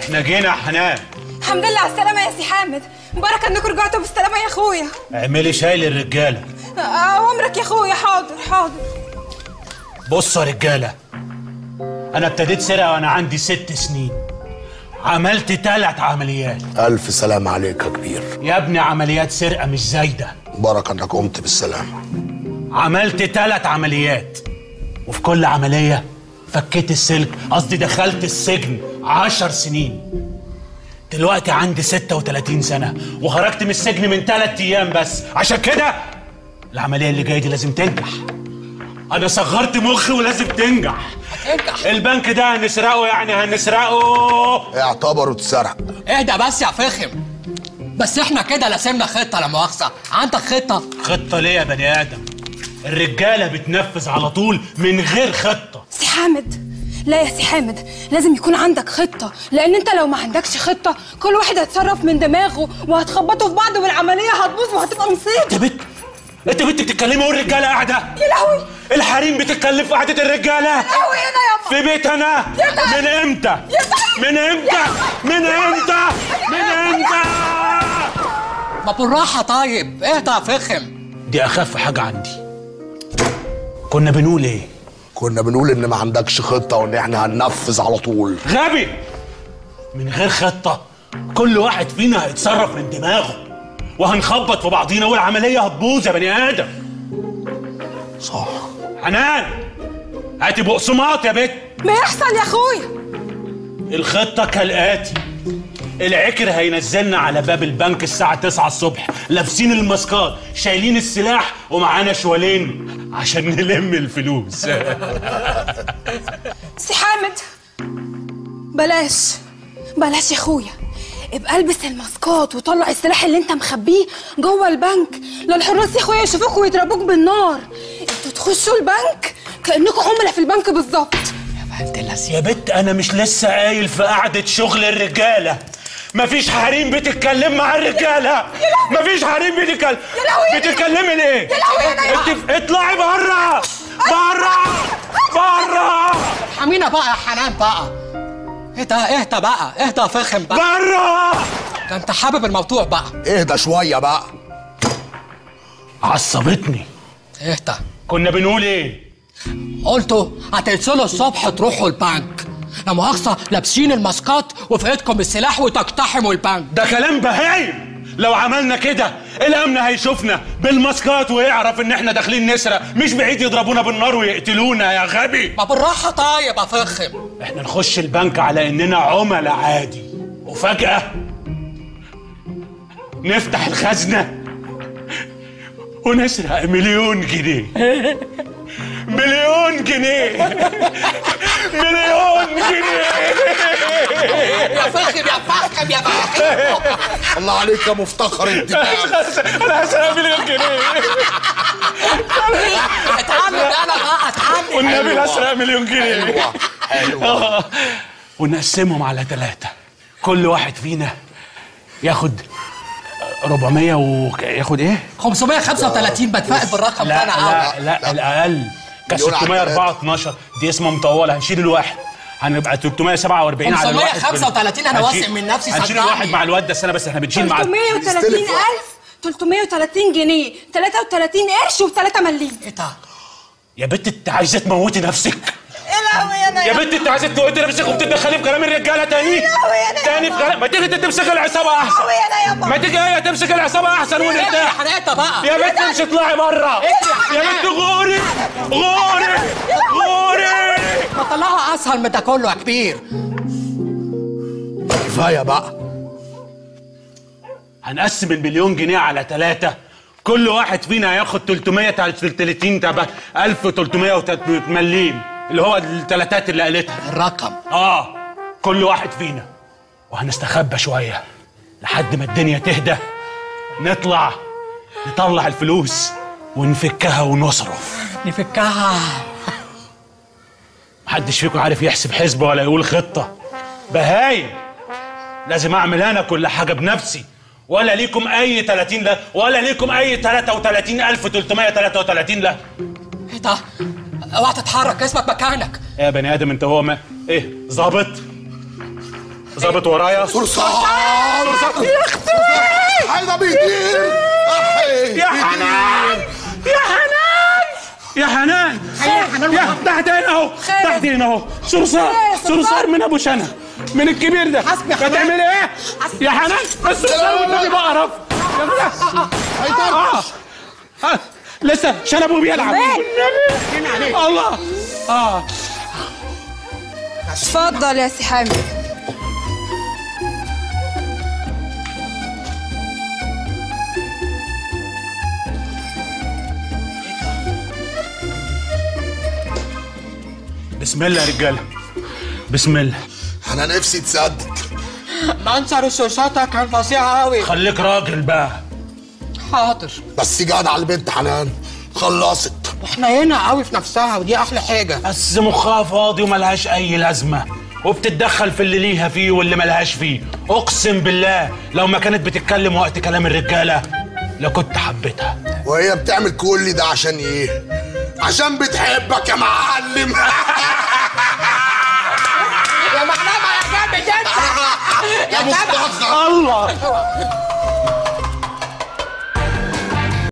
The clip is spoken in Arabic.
احنا جينا يا حنان. الحمد لله على السلامة يا سي حامد، مبارك انكم رجعتوا بالسلامة يا اخويا. اعملي شاي للرجالة. أوامرك يا اخويا. حاضر حاضر. بصوا يا رجالة، أنا ابتديت سرقة وأنا عندي 6 سنين. عملت 3 عمليات. ألف سلام عليك يا كبير. يا ابني عمليات سرقة مش زايدة. بركة انك قمت بالسلامة. عملت 3 عمليات، وفي كل عملية فكيت السلك، قصدي دخلت السجن 10 سنين. دلوقتي عندي 36 سنة وخرجت من السجن من 3 أيام بس. عشان كده العملية اللي جاية دي لازم تنجح. أنا صغرت مخي ولازم تنجح. هتنجح. البنك ده هنسرقه، يعني هنسرقه. اعتبره اتسرق. اهدى بس يا فخم. بس احنا كده لازمنا خطة، لا مؤاخذة. عندك خطة؟ خطة ليه يا بني آدم؟ الرجالة بتنفذ على طول من غير خطة. سي حامد، لا يا سي حامد، لازم يكون عندك خطة، لأن أنت لو ما عندكش خطة كل واحد هيتصرف من دماغه وهتخبطوا في بعض والعملية هتبوظ وهتبقى مصيبة. انت بنت بتتكلمي والرجالة قاعدة؟ يا لهوي. الحريم بتتكلم في قعدة الرجالة؟ يا لهوي أنا يابا. في بيت أنا؟ من إمتى؟ من إمتى؟ من إمتى؟ من إمتى؟ ما بالراحة طيب، اهدى يا فخم. دي أخف حاجة عندي. كنا بنقول إيه؟ كنا بنقول ان ما عندكش خطة وان احنا هننفذ على طول. غبي. من غير خطة كل واحد فينا هيتصرف من دماغه وهنخبط في بعضينا والعملية هتبوظ يا بني آدم. صح. حنان، هاتي بقسماط يا بت. ما يحصل يا أخويا. الخطة كالآتي: العكر هينزلنا على باب البنك الساعة 9 الصبح، لابسين الماسكات، شايلين السلاح، ومعانا شوالين عشان نلم الفلوس. سي حامد، بلاش بلاش يا اخويا. ابقى البس الماسكات وطلع السلاح اللي انت مخبيه جوه البنك، لا الحراس يا اخويا يشوفوك ويضربوك بالنار. انتوا تخشوا البنك كأنكم عملاء في البنك بالظبط. يا بت انا مش لسه قايل في قعدة شغل الرجالة مفيش حريم بتتكلم مع الرجالة؟ مفيش حريم بتتكلم. بتتكلمي ليه؟ يا لهوي انت اطلعي بره بره بره. حمينا بقى يا حنان بقى. اهدى بقى، اهدى يا فخم بقى. بره. ده انت حابب الموضوع بقى. اهدى شوية بقى. عصبتني. اهدى. كنا بنقول ايه؟ قلتوا هتنزلوا الصبح تروحوا البنك، لا مؤاخذة لابسين الماسكات وفي ايدكم السلاح وتقتحموا البنك. ده كلام بهايم. لو عملنا كده الامن هيشوفنا بالماسكات ويعرف ان احنا داخلين نسرق، مش بعيد يضربونا بالنار ويقتلونا يا غبي. ما بالراحة طيب يا فخم. احنا نخش البنك على اننا عملاء عادي، وفجأة نفتح الخزنة ونسرق 1,000,000 جنيه. 1,000,000 جنيه. 1,000,000 جنيه. يا فخم يا فخم يا فخم. الله عليك يا مفتخر الدماغ. انا هسرق 1,000,000 جنيه. اتعلم انا بقى، اتعلم. والنبي لا اسرق 1,000,000 جنيه. حلوة. ونقسمهم على 3، كل واحد فينا ياخد 400 وياخد ايه؟ 535. بتفائل بالرقم ده انا قوي. لا الاقل كان 604 دي اسمها مطوله، هنشيل الواحد هنبقى 347 على الواحد. 535 انا واثق من نفسي. هنشيل الواحد مع الواد ده السنه، بس احنا بنشيل مع 330 جنيه، 33 قرش و3 مليم. ايه ده؟ يا بنت انت عايزه تموتي نفسك؟ يا لهوي انا يا بنت انت عايزه تموتي نفسك وبتدخلي في كلام الرجاله تاني؟ يا لهوي انا تاني في كلام. ما تيجي تمسك العصابه احسن. يا لهوي انا يابا. ما تيجي هي تمسك العصابه احسن ونرتاح. حرقتها بقى. يا بنت مش اطلعي بره. يا بنت غوري غوري غوري. ما طلعها اسهل من ده كله يا كبير. كفاية بقى. هنقسم 1,000,000 جنيه على 3، كل واحد فينا هياخد 330 تبقى 1300 مليم، اللي هو التلاتات اللي قالتها. الرقم. كل واحد فينا. وهنستخبى شوية لحد ما الدنيا تهدى، نطلع الفلوس ونفكها ونصرف. نفكها. محدش فيكم عارف يحسب حسبة ولا يقول خطة. بهايم. لازم اعمل انا كل حاجة بنفسي، ولا ليكم اي 30 لا، ولا ليكم اي 33,333 لا. ايه ده؟ اوعى تتحرك، اسمك مكانك. يا بني ادم انت هو ما ايه ظابط؟ ظابط ورايا. صرصار يا اختي، حاجه بيطير يا حنان يا حنان يا حنان يا تحت هنا اهو، تحت هنا اهو. صرصار من ابو شنب، من الكبير ده. بتعمل ايه يا حنان؟ الصرصار والنبي بقرف يا لسه شنبه بيلعب والنبي. الله. اتفضل يا سي حامد. بسم الله يا رجاله، بسم الله. انا نفسي تصدق منظر الصوصات كان فظيع قوي. خليك راجل بقى. حاضر. بس جدع البنت حنان خلصت. واحنا هنا قوي في نفسها ودي احلى حاجه. بس مخها فاضي وملهاش اي لازمه، وبتتدخل في اللي ليها فيه واللي ملهاش فيه. اقسم بالله لو ما كانت بتتكلم وقت كلام الرجاله لكنت حبيتها. وهي بتعمل كل ده عشان ايه؟ عشان بتحبك يا معلم. يا معلمه يا جامد انت. يا مصطفى. الله